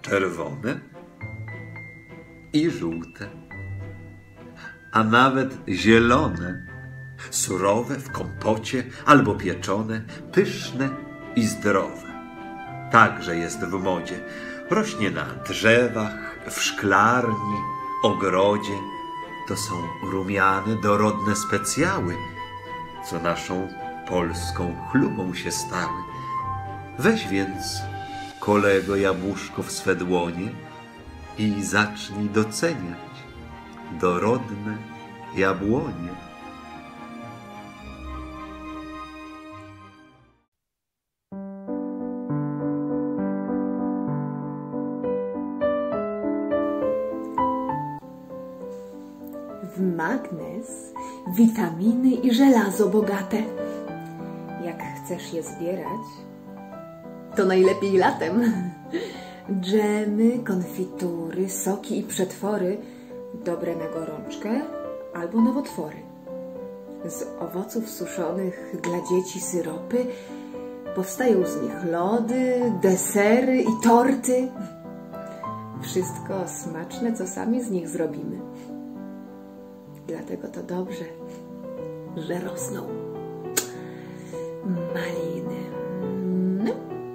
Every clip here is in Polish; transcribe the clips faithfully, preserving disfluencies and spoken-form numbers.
czerwone i żółte, a nawet zielone, surowe w kompocie albo pieczone, pyszne i zdrowe. Także jest w modzie. Rośnie na drzewach, w szklarni, ogrodzie. To są rumiane, dorodne specjały, co naszą polską chlubą się stały. Weź więc, kolego, jabłuszko w swe dłonie i zacznij doceniać dorodne jabłonie. W magnez, witaminy i żelazo bogate. Jak chcesz je zbierać, to najlepiej latem. Dżemy, konfitury, soki i przetwory dobre na gorączkę albo nowotwory. Z owoców suszonych dla dzieci syropy powstają z nich lody, desery i torty. Wszystko smaczne, co sami z nich zrobimy. Dlatego to dobrze, że rosną maliny. No.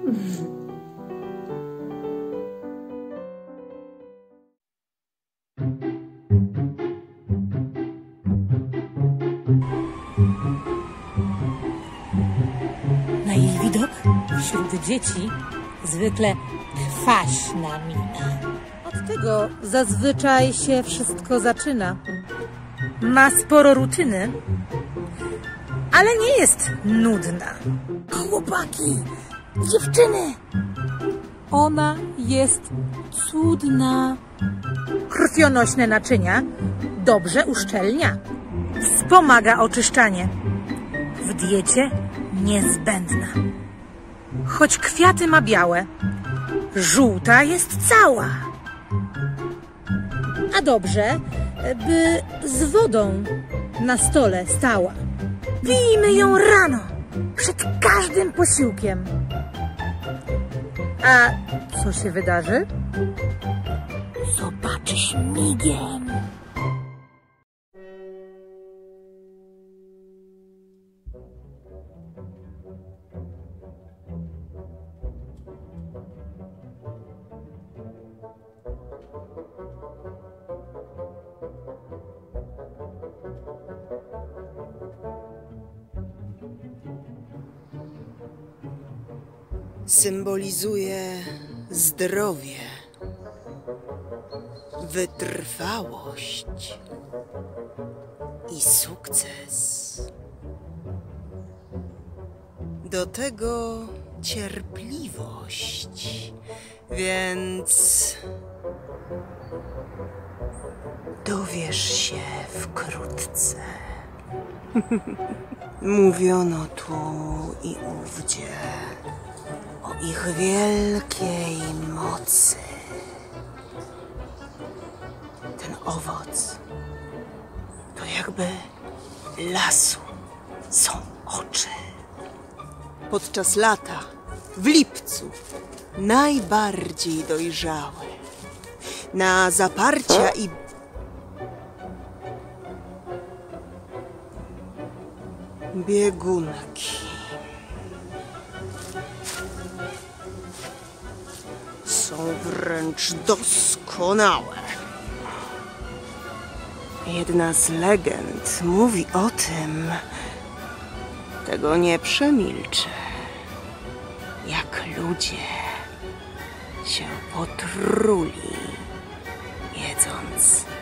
Na jej widok wśród dzieci zwykle kwaśna mina. Od tego zazwyczaj się wszystko zaczyna. Ma sporo rutyny, ale nie jest nudna. Chłopaki, dziewczyny! Ona jest cudna. Krwionośne naczynia dobrze uszczelnia. Wspomaga oczyszczanie. W diecie niezbędna. Choć kwiaty ma białe, żółta jest cała. A dobrze, by z wodą na stole stała. Pijmy ją rano, przed każdym posiłkiem. A co się wydarzy? Zobaczysz migiem. Symbolizuje zdrowie, wytrwałość i sukces. Do tego cierpliwość, więc dowiesz się wkrótce. Mówiono tu i ówdzie o ich wielkiej mocy. Ten owoc to jakby lasu są oczy. Podczas lata, w lipcu, najbardziej dojrzałe, na zaparcia i biegunki. Są wręcz doskonałe. Jedna z legend mówi o tym, tego nie przemilczę, jak ludzie się potruli, jedząc